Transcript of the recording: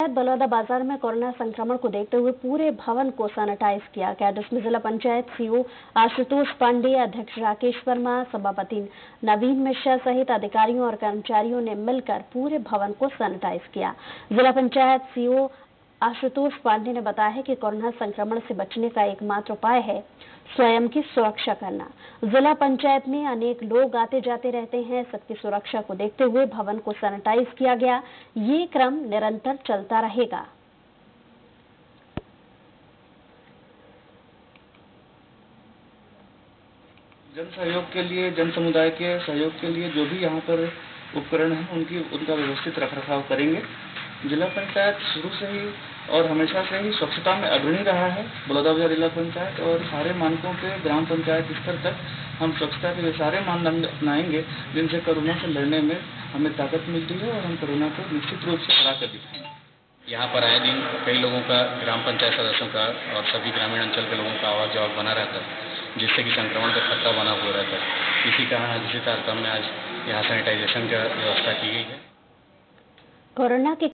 पंचायत बलौदा बाजार में कोरोना संक्रमण को देखते हुए पूरे भवन को सैनिटाइज किया गया, जिसमें जिला पंचायत सीओ आशुतोष पांडे, अध्यक्ष राकेश वर्मा, सभापति नवीन मिश्रा सहित अधिकारियों और कर्मचारियों ने मिलकर पूरे भवन को सैनिटाइज किया। जिला पंचायत सीओ आशुतोष पांडे ने बताया कि कोरोना संक्रमण से बचने का एकमात्र उपाय है स्वयं की सुरक्षा करना। जिला पंचायत में अनेक लोग आते जाते रहते हैं, सबकी सुरक्षा को देखते हुए भवन को सैनिटाइज किया गया। ये क्रम निरंतर चलता रहेगा। जन सहयोग के लिए, जन समुदाय के सहयोग के लिए जो भी यहाँ पर उपकरण है उनका व्यवस्थित रखरखाव करेंगे। जिला पंचायत शुरू से ही और हमेशा से ही स्वच्छता में अग्रणी रहा है। बलौदा बाजार जिला पंचायत और सारे मानकों के ग्राम पंचायत स्तर तक हम स्वच्छता के सारे मानदंड अपनाएंगे, जिनसे कोरोना से लड़ने में हमें ताकत मिलती है और हम कोरोना को निश्चित रूप से हरा कर दिखाएंगे। यहाँ पर आए दिन कई लोगों का, ग्राम पंचायत सदस्यों का और सभी ग्रामीण अंचल के लोगों का आवाज जवाब बना रहता है, जिससे कि संक्रमण का खतरा बना हुआ रहता है। इसी कारण इसी कार्यक्रम में आज यहाँ सैनिटाइजेशन की व्यवस्था की गई है। कोरोना के